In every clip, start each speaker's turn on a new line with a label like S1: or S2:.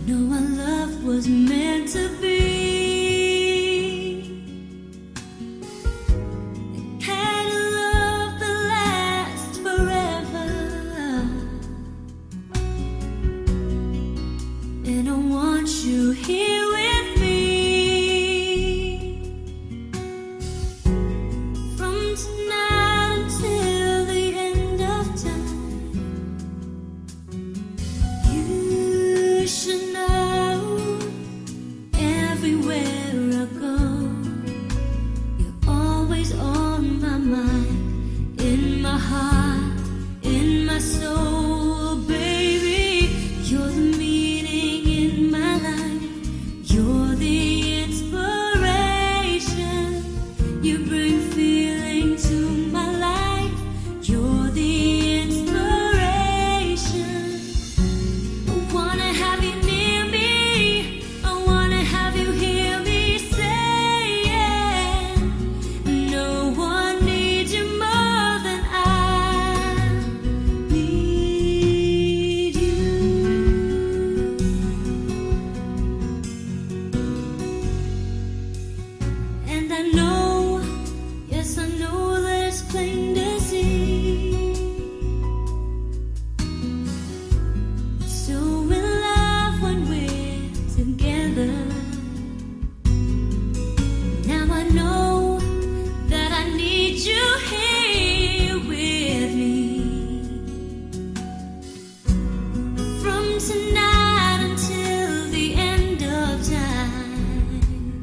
S1: know our love was meant to be. The kind of love that lasts forever. And I want you here with me. From tonight until the end of time. You should know, everywhere I go, you're always on my mind, in my heart, in my soul, baby. You're the meaning in my life. You're the inspiration. You bring feeling to my life. You're the inspiration. I wanna have you near me. I wanna have you hear me saying, no one needs you more than I need you. And I know, yes, I know that it's plain to see. So in love when we're together. Now I know that I need you here with me. From tonight until the end of time.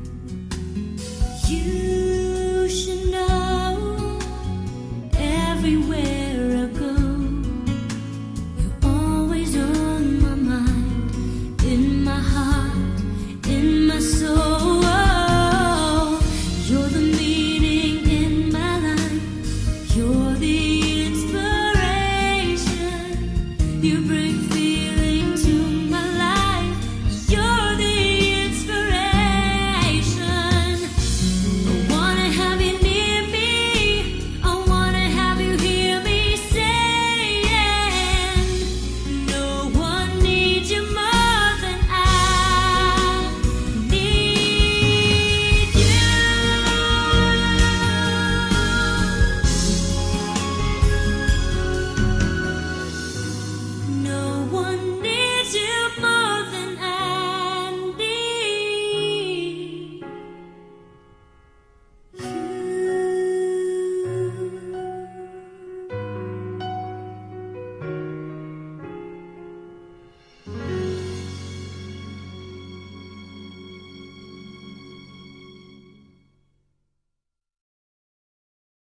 S1: You should know, everywhere I go, you're always on my mind, in my heart, in my soul. You're the meaning in my life. You're the inspiration. You bring